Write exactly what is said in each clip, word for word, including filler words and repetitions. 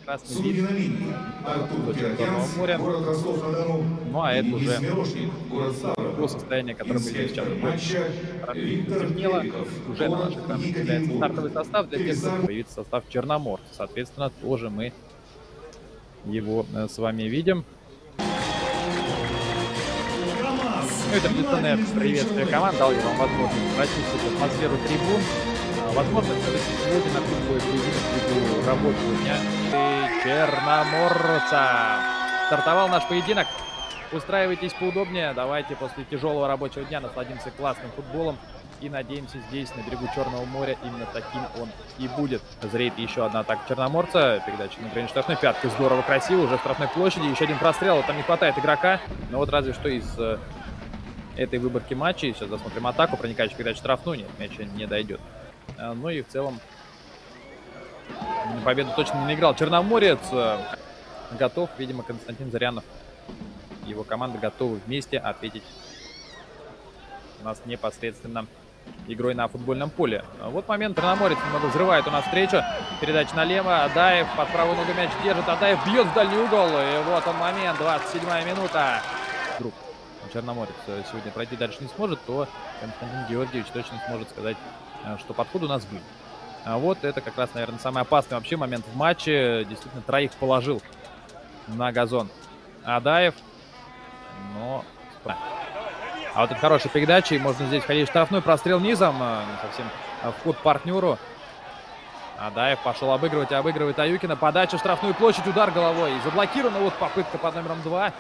прекрасный вид до Черного моря. Ну а это уже то состояние, которое мы видим сейчас. Темнело, уже на наших экранах появляется стартовый состав для тех, кто появится состав Черноморца. Соответственно, тоже мы его с вами видим. Ну и традиционное приветствие команд дал я вам возможность прочувствовать атмосферу трибун. Возможно, сегодня на ключевой поединок ввиду рабочего дня и Черноморца. Стартовал наш поединок. Устраивайтесь поудобнее. Давайте после тяжелого рабочего дня насладимся классным футболом. И надеемся, здесь, на берегу Черного моря, именно таким он и будет. Зреет еще одна атака Черноморца. Передача на грани штрафной пятки. Здорово, красиво. Уже в штрафной площади. Еще один прострел. Там не хватает игрока. Но вот разве что из э, этой выборки матчей. Сейчас посмотрим атаку. Проникающая передача штрафную. Нет, мяч не дойдет. Э, ну и в целом на победу точно не наиграл Черноморец. Э, готов. Видимо, Константин Зарянов и его команда готовы вместе ответить у нас непосредственно игрой на футбольном поле. Вот момент. Черноморец немного взрывает у нас встречу. Передача налево. Адаев под правую ногу мяч держит. Адаев бьет в дальний угол. И вот он момент. двадцать седьмая минута. Вдруг Черноморец сегодня пройти дальше не сможет, то Константин Георгиевич точно сможет сказать, что подходы у нас были. А вот это как раз, наверное, самый опасный вообще момент в матче. Действительно, троих положил на газон Адаев. Но... А вот это хорошая передача, и можно здесь входить в штрафной, прострел низом, не совсем вход партнеру. Адаев пошел обыгрывать, обыгрывает Аюкина, подача в штрафную площадь, удар головой, и заблокирована вот попытка под номером два.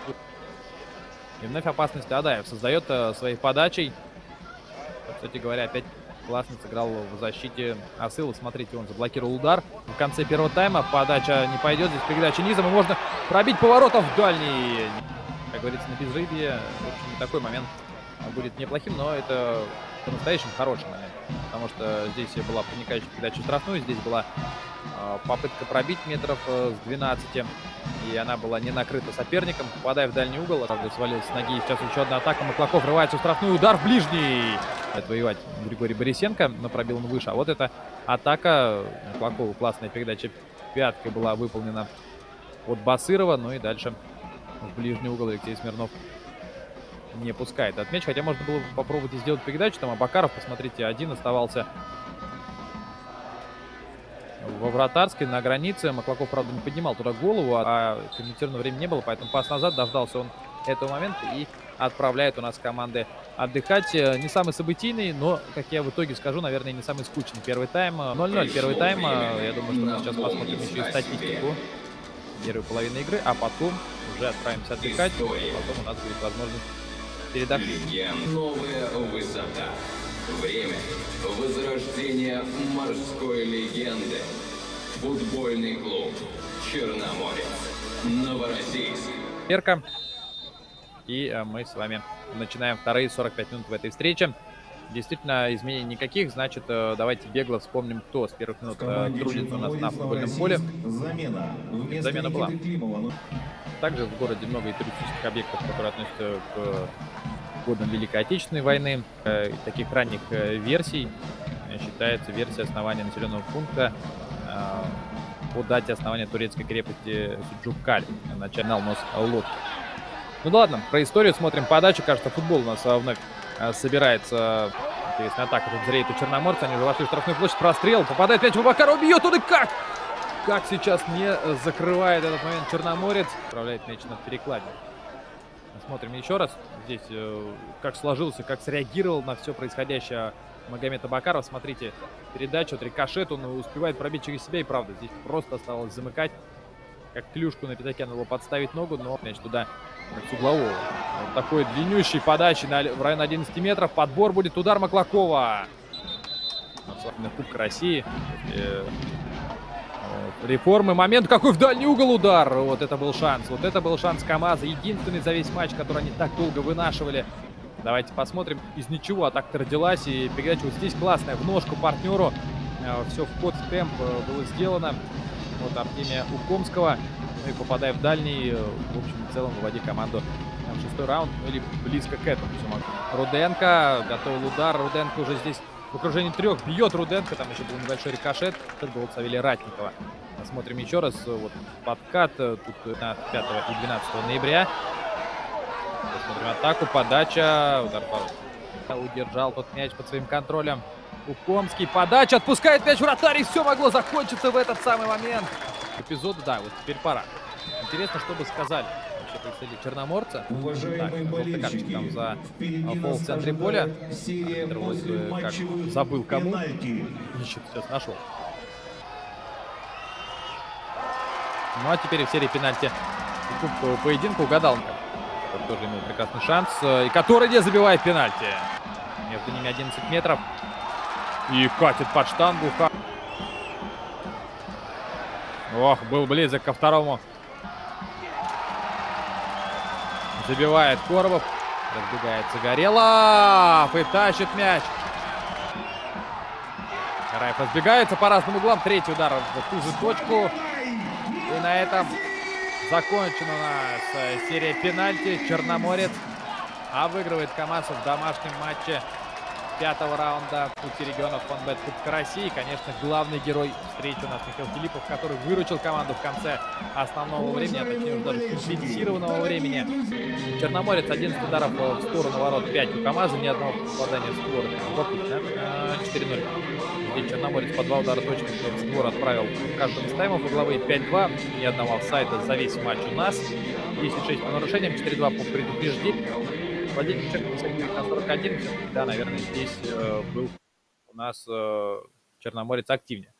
И вновь опасность Адаев создает своей подачей. Кстати говоря, опять классно сыграл в защите Асылов. Смотрите, он заблокировал удар. В конце первого тайма подача не пойдет, здесь передача низом, и можно пробить поворотом в дальний. Как говорится, на безрыбье. В общем, такой момент будет неплохим, но это по-настоящему хороший момент. Потому что здесь была проникающая передача в штрафную, здесь была э, попытка пробить метров э, с двенадцати. И она была не накрыта соперником. Попадая в дальний угол, правда, свалилась с ноги. И сейчас еще одна атака. Маклаков рывается в штрафную, удар в ближний. Отвоевать Григорий Борисенко, но пробил он выше. А вот эта атака Маклакова, классная передача пяткой была выполнена от Басырова. Ну и дальше в ближний угол Алексей Смирнов не пускает этот мяч. Хотя можно было попробовать сделать передачу. Там Абакаров, посмотрите, один оставался во вратарской на границе. Маклаков, правда, не поднимал туда голову, а комментированного времени не было. Поэтому пас назад, дождался он этого момента и отправляет у нас команды отдыхать. Не самый событийный, но, как я в итоге скажу, наверное, не самый скучный первый тайм. ноль ноль первый тайм. Я думаю, что мы сейчас посмотрим еще и статистику первой половины игры, а потом уже отправимся отдыхать. Потом у нас будет возможность передохнуть. Новая высота. Время возрождения морской легенды. Футбольный клуб Черноморец. Новороссийск. Перка. И мы с вами начинаем вторые сорок пять минут в этой встрече. Действительно, изменений никаких. Значит, давайте бегло вспомним, кто с первых минут трудится у нас на футбольном поле. Замена. Замена была. Также в городе много и туристических объектов, которые относятся к годам Великой Отечественной войны. Таких ранних версий считается версия основания населенного пункта по дате основания турецкой крепости Суджуккаль. Начинал нос лодки. Ну да ладно, про историю смотрим подачу. Кажется, футбол у нас вновь собирается. Интересная атака тут зреет у Черноморца. Они уже вошли в штрафную площадь. Прострел. Попадает мяч в Абакарова. Бьет он и как? Как сейчас не закрывает этот момент Черноморец. Отправляет мяч на перекладину. Смотрим еще раз. Здесь как сложился, как среагировал на все происходящее Магомед Абакаров. Смотрите, передача, вот рикошет. Он успевает пробить через себя. И правда, здесь просто осталось замыкать. Как клюшку на пятаке надо было подставить ногу, но мяч туда с углового. Вот такой длиннющий подачи на, в районе одиннадцати метров. Подбор будет, удар Маклакова. На Кубка России. Э, э, реформы. Момент какой в дальний угол удар. Вот это был шанс. Вот это был шанс КамАЗа. Единственный за весь матч, который они так долго вынашивали. Давайте посмотрим. Из ничего атака родилась. И передача вот здесь классная. В ножку партнеру. Э, все в ход, в темп э, было сделано. Вот Артемия Укомского. Ну и попадая в дальний, в общем и целом выводи команду в шестой раунд, ну или близко к этому. Руденко готовил удар. Руденко уже здесь в окружении трех бьет Руденко. Там еще был небольшой рикошет. Это был Савелия Ратникова. Смотрим еще раз. Вот подкат тут на пятого и двенадцатого ноября. Смотрим атаку, подача, удар по... Удержал тот мяч под своим контролем. Укомский, подача, отпускает мяч вратарь, и все могло закончиться в этот самый момент. Эпизод, да, вот теперь пора. Интересно, что бы сказали вообще представители черноморца. Уважаемые так, болельщики, там за впереди фол в центре поля. серия Вот, как забыл кому. пенальти. Ищет, сейчас нашел. Ну а теперь в серии пенальти поединка угадал. Который тоже имел прекрасный шанс. И который не забивает пенальти. Между ними одиннадцать метров. И катит под штангу. Ох, был близок ко второму. Забивает Коробов. Разбегается Горелов. И тащит мяч. Раев разбегается по разным углам. Третий удар в ту же точку. И на этом закончена у нас серия пенальти. Черноморец обыгрывает КамАЗ в домашнем матче пятого раунда Кубка регионов Фонбет Кубка России. Конечно, главный герой встречи у нас Михаил Филиппов, который выручил команду в конце основного времени, а точнее уже даже компенсированного времени. Черноморец одиннадцать ударов в сторону ворот, пять у КамАЗа, ни одного попадания в створ. четыре ноль. И Черноморец по два удара точно в створ отправил в каждом из таймов. Угловые пять два, ни одного офсайда за весь матч у нас. десять шесть по нарушениям, четыре два по предупреждению. Владимир Чеков на сорок один. Да, наверное, здесь э, был у нас э, Черноморец активнее.